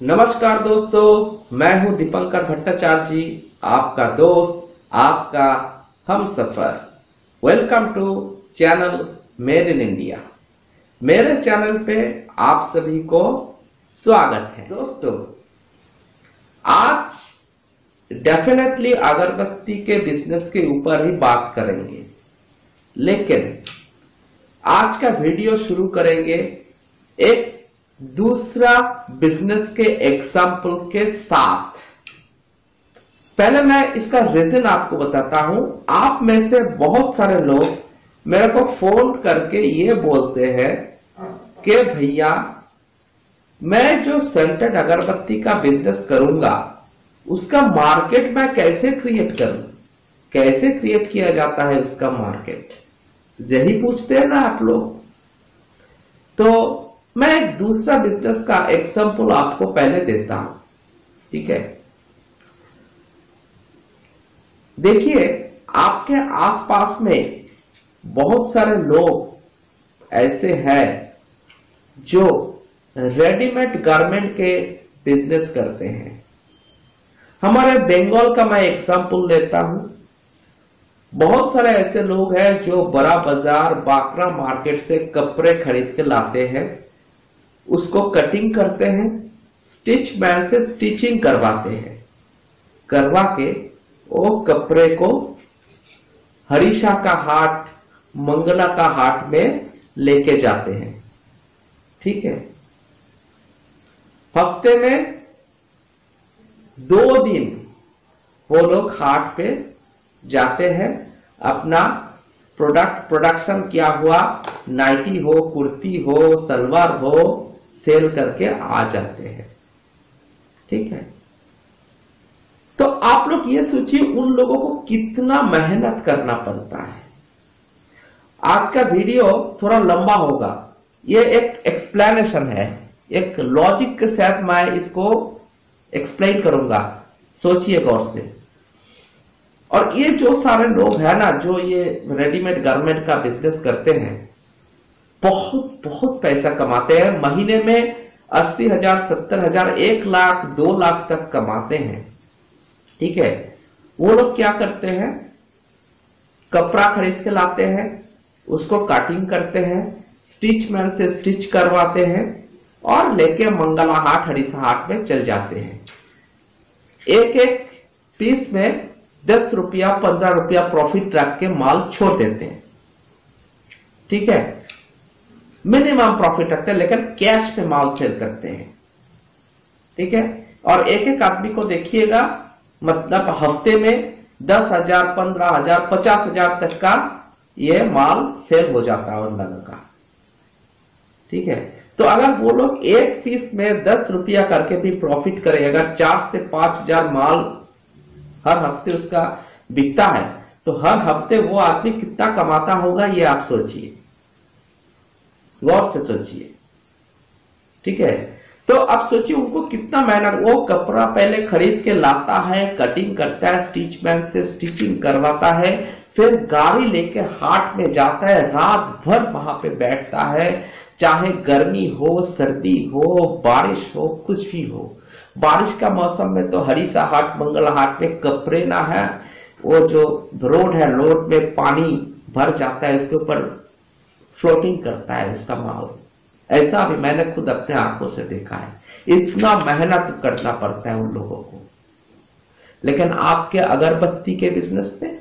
नमस्कार दोस्तों, मैं हूं दीपंकर भट्टाचार्य जी, आपका दोस्त, आपका हमसफर। Welcome to channel made in India. मेरे चैनल पे आप सभी को स्वागत है। दोस्तों, आज डेफिनेटली अगरबत्ती के बिजनेस के ऊपर ही बात करेंगे, लेकिन आज का वीडियो शुरू करेंगे एक दूसरा बिजनेस के एग्जाम्पल के साथ। पहले मैं इसका रीजन आपको बताता हूं। आप में से बहुत सारे लोग मेरे को फोन करके ये बोलते हैं कि भैया, मैं जो सेंटेड अगरबत्ती का बिजनेस करूंगा उसका मार्केट मैं कैसे क्रिएट करूं, कैसे क्रिएट किया जाता है उसका मार्केट, यही पूछते हैं ना आप लोग। तो मैं एक दूसरा बिजनेस का एग्जांपल आपको पहले देता हूं, ठीक है। देखिए, आपके आसपास में बहुत सारे लोग ऐसे हैं जो रेडीमेड गारमेंट के बिजनेस करते हैं। हमारे बंगाल का मैं एग्जांपल लेता हूं। बहुत सारे ऐसे लोग हैं जो बड़ा बाजार बाकरा मार्केट से कपड़े खरीद के लाते हैं, उसको कटिंग करते हैं, स्टिच मैन से स्टिचिंग करवाते हैं, करवा के वो कपड़े को हरीशा का हाट, मंगला का हाट में लेके जाते हैं, ठीक है। हफ्ते में 2 दिन वो लोग हाट पे जाते हैं, अपना प्रोडक्शन किया हुआ नाइटी हो, कुर्ती हो, सलवार हो, सेल करके आ जाते हैं, ठीक है। तो आप लोग ये सोचिए उन लोगों को कितना मेहनत करना पड़ता है। आज का वीडियो थोड़ा लंबा होगा, ये एक एक्सप्लेनेशन है, एक लॉजिक के साथ मैं इसको एक्सप्लेन करूंगा, सोचिए गौर से। और ये जो सारे लोग हैं ना, जो ये रेडीमेड गारमेंट का बिजनेस करते हैं, बहुत बहुत पैसा कमाते हैं। महीने में 80,000, 70,000, 1 लाख, 2 लाख तक कमाते हैं, ठीक है। वो लोग क्या करते हैं, कपड़ा खरीद के लाते हैं, उसको कटिंग करते हैं, स्टिच मैन से स्टिच करवाते हैं और लेके मंगला हाट, हरीशा हाट में चल जाते हैं। एक एक पीस में 10 रुपया, 15 रुपया प्रॉफिट रख के माल छोड़ देते हैं, ठीक है। मिनिमम प्रॉफिट रखते हैं, लेकिन कैश पे माल सेल करते हैं, ठीक है। और एक एक आदमी को देखिएगा, मतलब हफ्ते में 10,000, 15,000, 50,000 तक का ये माल सेल हो जाता है उन लोगों का, ठीक है। तो अगर वो लोग एक पीस में 10 रुपया करके भी प्रॉफिट करें, अगर 4 से 5,000 माल हर हफ्ते उसका बिकता है, तो हर हफ्ते वो आदमी कितना कमाता होगा, ये आप सोचिए, गौर से सोचिए, ठीक है। तो अब सोचिए उनको कितना मेहनत, वो कपड़ा पहले खरीद के लाता है, कटिंग करता है, स्टिच मैन से स्टिचिंग करवाता है, फिर गाड़ी लेके हाट में जाता है, रात भर वहां पे बैठता है, चाहे गर्मी हो, सर्दी हो, बारिश हो, कुछ भी हो। बारिश का मौसम में तो हरीशा हाट, मंगला हाट में कपड़े ना है, वो जो रोड है, रोड में पानी भर जाता है, उसके ऊपर फ्लोटिंग करता है उसका माल। ऐसा भी मैंने खुद अपने आंखों से देखा है। इतना मेहनत करना पड़ता है उन लोगों को। लेकिन आपके अगरबत्ती के बिजनेस में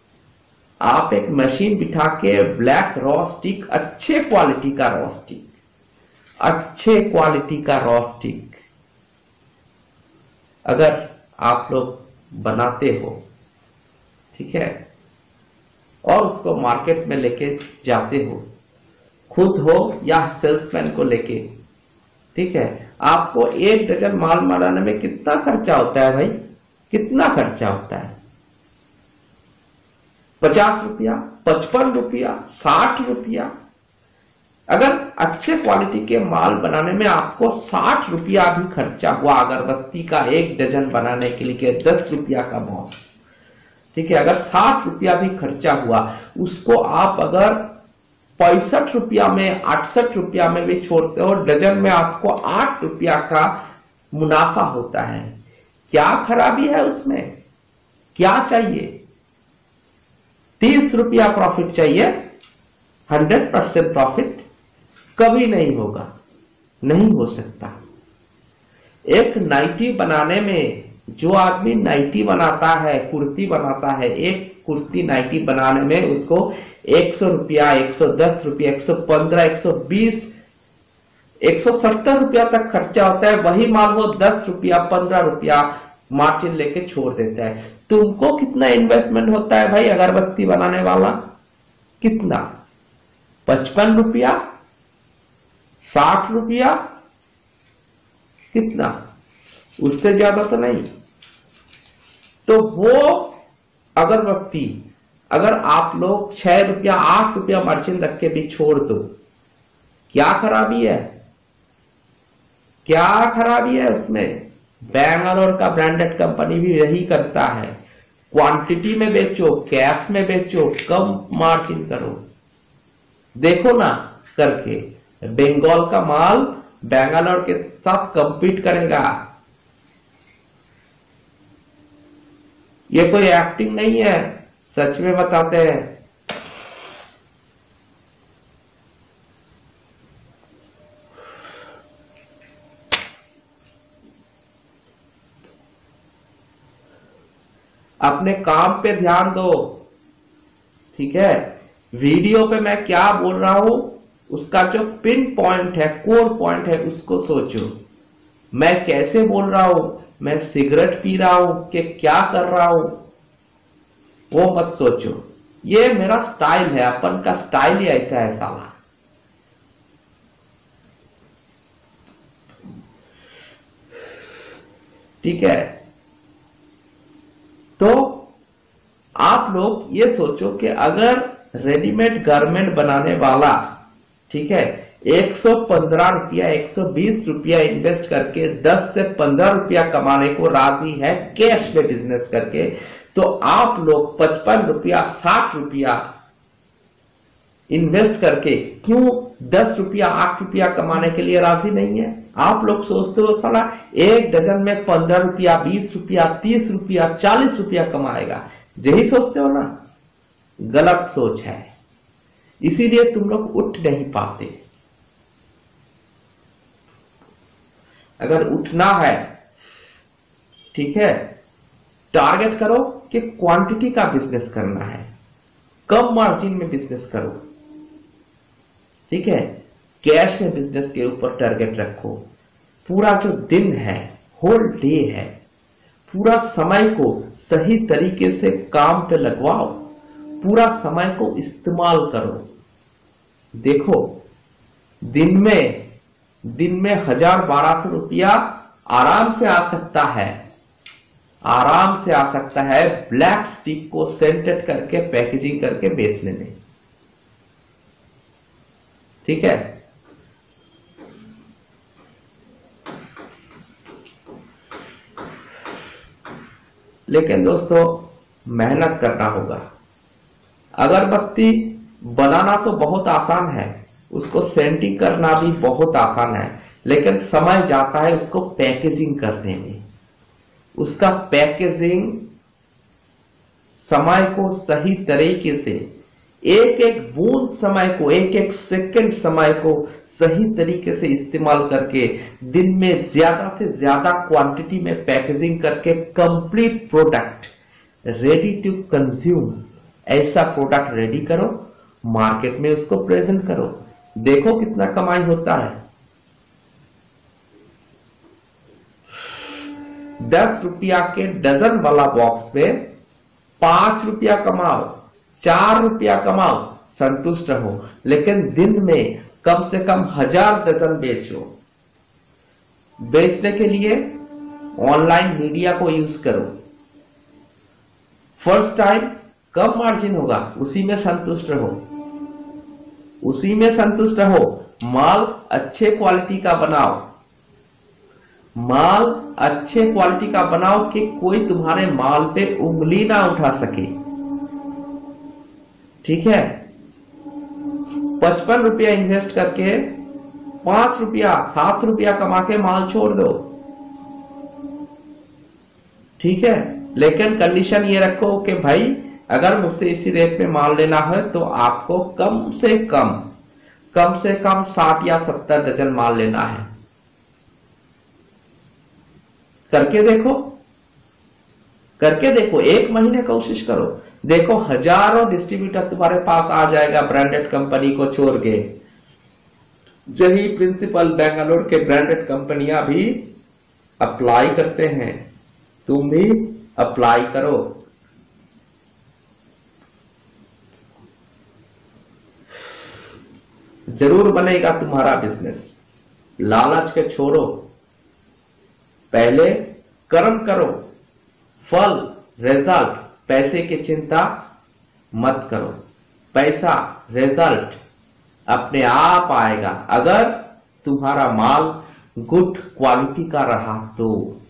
आप एक मशीन बिठा के ब्लैक रॉ स्टिक, अच्छे क्वालिटी का रॉ स्टिक, अच्छे क्वालिटी का रॉ स्टिक अगर आप लोग बनाते हो, ठीक है, और उसको मार्केट में लेके जाते हो, खुद हो या सेल्समैन को लेके, ठीक है, आपको 1 डजन माल बनाने में कितना खर्चा होता है भाई, कितना खर्चा होता है? 50 रुपया, 55 रुपया, 60 रुपया। अगर अच्छे क्वालिटी के माल बनाने में आपको 60 रुपया भी खर्चा हुआ, अगरबत्ती का 1 डजन बनाने के लिए 10 रुपया का बॉक्स, ठीक है, अगर 60 रुपया भी खर्चा हुआ, उसको आप अगर 65 रुपया में, 68 रुपया में भी छोड़ते हो, डजन में आपको 8 रुपया का मुनाफा होता है। क्या खराबी है उसमें? क्या चाहिए? 30 रुपया प्रॉफिट चाहिए, 100% प्रॉफिट कभी नहीं होगा, नहीं हो सकता। एक नाइटी बनाने में, जो आदमी नाइटी बनाता है, कुर्ती बनाता है, एक कुर्ती नाइटी बनाने में उसको 100 रुपया, 110 रुपया, 115, 120, 170 रुपया तक खर्चा होता है। वही माल वो 10 रुपया, 15 रुपया मार्जिन लेके छोड़ देता है। तुमको कितना इन्वेस्टमेंट होता है भाई अगरबत्ती बनाने वाला? कितना? 55 रुपया, 60 रुपया, कितना? उससे ज्यादा तो नहीं। तो वो अगरबत्ती अगर आप लोग 6 रुपया, 8 रुपया मार्जिन रख के भी छोड़ दो, क्या खराबी है? क्या खराबी है उसमें? बैंगलोर का ब्रांडेड कंपनी भी यही करता है। क्वांटिटी में बेचो, कैश में बेचो, कम मार्जिन करो। देखो ना करके, बंगाल का माल बैंगलोर के साथ कंपीट करेगा। ये कोई एक्टिंग नहीं है, सच में बताते हैं। अपने काम पे ध्यान दो, ठीक है? वीडियो पे मैं क्या बोल रहा हूं उसका जो पिन पॉइंट है, कोर पॉइंट है, उसको सोचो। मैं कैसे बोल रहा हूं, मैं सिगरेट पी रहा हूं कि क्या कर रहा हूं, वो मत सोचो। ये मेरा स्टाइल है, अपन का स्टाइल ही ऐसा है साला। ठीक है? तो आप लोग ये सोचो कि अगर रेडीमेड गारमेंट बनाने वाला, ठीक है, 115 रुपया, 120 रुपया इन्वेस्ट करके 10 से 15 रुपया कमाने को राजी है कैश में बिजनेस करके, तो आप लोग 55 रुपया, 60 रुपया इन्वेस्ट करके क्यों 10 रुपया, 8 रुपया कमाने के लिए राजी नहीं है? आप लोग सोचते हो साला एक डजन में 15 रुपया, 20 रुपया, 30 रुपया, 40 रुपया कमाएगा, यही सोचते हो ना? गलत सोच है, इसीलिए तुम लोग उठ नहीं पाते। अगर उठना है, ठीक है, टारगेट करो कि क्वांटिटी का बिजनेस करना है, कम मार्जिन में बिजनेस करो, ठीक है? कैश में बिजनेस के ऊपर टारगेट रखो। पूरा जो दिन है, होल डे है, पूरा समय को सही तरीके से काम पे लगवाओ, पूरा समय को इस्तेमाल करो। देखो, दिन में 1000-1200 रुपया आराम से आ सकता है, आराम से आ सकता है ब्लैक स्टिक को सेंटेड करके पैकेजिंग करके बेचने में, ठीक है? लेकिन दोस्तों मेहनत करना होगा। अगरबत्ती बनाना तो बहुत आसान है, उसको सेंटिंग करना भी बहुत आसान है, लेकिन समय जाता है उसको पैकेजिंग करने में। उसका पैकेजिंग, समय को सही तरीके से, एक एक बूंद समय को, एक एक सेकंड समय को सही तरीके से इस्तेमाल करके दिन में ज्यादा से ज्यादा क्वांटिटी में पैकेजिंग करके complete product ready to consume, ऐसा प्रोडक्ट रेडी करो, मार्केट में उसको प्रेजेंट करो, देखो कितना कमाई होता है। 10 रुपया के डजन वाला बॉक्स पे 5 रुपया कमाओ, 4 रुपया कमाओ, संतुष्ट रहो, लेकिन दिन में कम से कम 1000 डजन बेचो। बेचने के लिए ऑनलाइन मीडिया को यूज करो। फर्स्ट टाइम कम मार्जिन होगा, उसी में संतुष्ट रहो, उसी में संतुष्ट रहो। माल अच्छे क्वालिटी का बनाओ, माल अच्छे क्वालिटी का बनाओ कि कोई तुम्हारे माल पे उंगली ना उठा सके, ठीक है? 55 रुपया इन्वेस्ट करके 5 रुपया, 7 रुपया कमा के माल छोड़ दो, ठीक है, लेकिन कंडीशन ये रखो कि भाई अगर मुझसे इसी रेट में माल लेना है तो आपको कम से कम 60 या 70 डजन माल लेना है। करके देखो, एक महीने कोशिश करो, देखो हजारों डिस्ट्रीब्यूटर तुम्हारे पास आ जाएगा ब्रांडेड कंपनी को छोड़ के। यही प्रिंसिपल बेंगलोर के ब्रांडेड कंपनियां भी अप्लाई करते हैं, तुम भी अप्लाई करो। जरूर बनेगा तुम्हारा बिजनेस। लालच के छोड़ो, पहले कर्म करो, फल रिजल्ट, पैसे की चिंता मत करो। पैसा रिजल्ट अपने आप आएगा अगर तुम्हारा माल गुड क्वालिटी का रहा तो।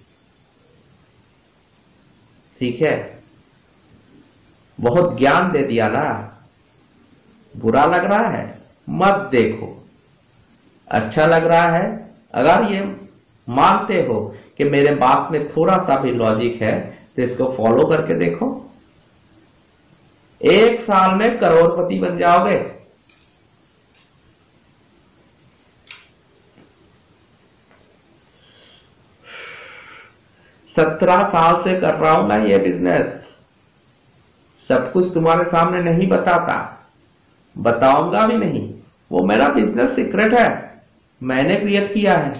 ठीक है, बहुत ज्ञान दे दिया ना, बुरा लग रहा है मत देखो, अच्छा लग रहा है। अगर ये मानते हो कि मेरे बात में थोड़ा सा भी लॉजिक है तो इसको फॉलो करके देखो, 1 साल में करोड़पति बन जाओगे। सत्रह साल से कर रहा हूं मैं ये बिजनेस, सब कुछ तुम्हारे सामने नहीं बताता, बताऊंगा भी नहीं, वो मेरा बिजनेस सीक्रेट है, मैंने क्रिएट किया है।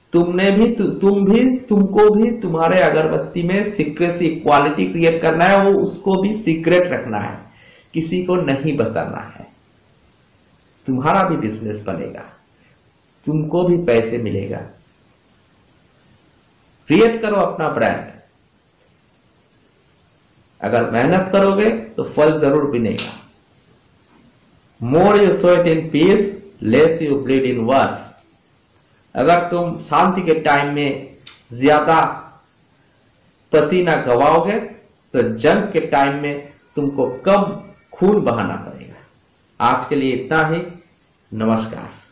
तुमको भी तुम्हारे अगरबत्ती में सीक्रेसी क्वालिटी क्रिएट करना है, वो उसको भी सीक्रेट रखना है, किसी को नहीं बताना है। तुम्हारा भी बिजनेस बनेगा, तुमको भी पैसे मिलेगा। क्रिएट करो अपना ब्रांड, अगर मेहनत करोगे तो फल जरूर मिलेगा। More you sweat in peace, less you bleed in war. अगर तुम शांति के टाइम में ज्यादा पसीना गवाओगे तो जंग के टाइम में तुमको कम खून बहाना पड़ेगा। आज के लिए इतना ही, नमस्कार।